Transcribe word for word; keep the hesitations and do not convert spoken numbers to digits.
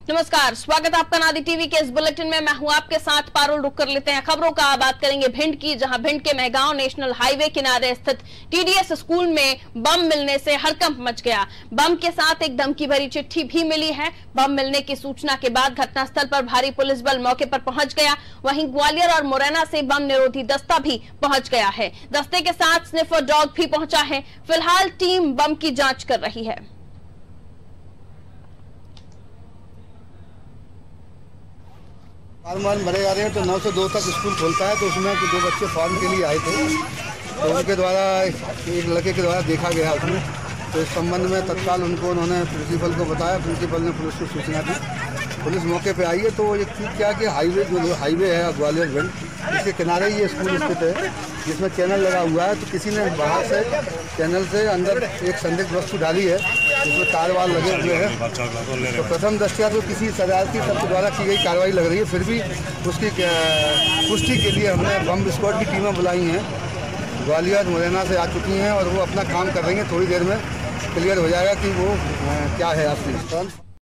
नमस्कार, स्वागत है आपका नादी टीवी के इस बुलेटिन में। मैं हूं आपके साथ पारुल। रुक कर लेते हैं खबरों का। बात करेंगे भिंड की, जहां भिंड के मेहगांव नेशनल हाईवे किनारे स्थित टीडीएस स्कूल में बम मिलने से हड़कंप मच गया। बम के साथ एक धमकी भरी चिट्ठी भी मिली है। बम मिलने की सूचना के बाद घटनास्थल पर भारी पुलिस बल मौके पर पहुंच गया। वहीं ग्वालियर और मुरैना से बम निरोधी दस्ता भी पहुंच गया है। दस्ते के साथ स्निफर डॉग भी पहुंचा है। फिलहाल टीम बम की जांच कर रही है। फॉर्म भरे जा रहे हैं तो नौ से दो तक स्कूल खोलता है, तो उसमें दो बच्चे फॉर्म के लिए आए थे, तो उनके द्वारा एक लड़के के द्वारा देखा गया उसमें। तो इस संबंध में तत्काल उनको उन्होंने प्रिंसिपल को बताया। प्रिंसिपल ने पुलिस को सूचना दी। पुलिस मौके पे आई है। तो ये क्या कि हाईवे जो हाईवे है ग्वालियर भिंड, इसके किनारे ये स्कूल स्थित है, जिसमें चैनल लगा हुआ है। तो किसी ने बाहर से चैनल से अंदर एक संदिग्ध वस्तु डाली है, जिसमें तार वार लगे हुए हैं। तो प्रथम दृष्टया तो किसी शरारती तत्व द्वारा की गई कार्रवाई लग रही है। फिर भी उसकी पुष्टि के लिए हमने बम विस्फोट की टीमें बुलाई हैं। ग्वालियर मुरैना से आ चुकी हैं और वो अपना काम कर रही हैं। थोड़ी देर में क्लियर हो जाएगा कि वो क्या है असली।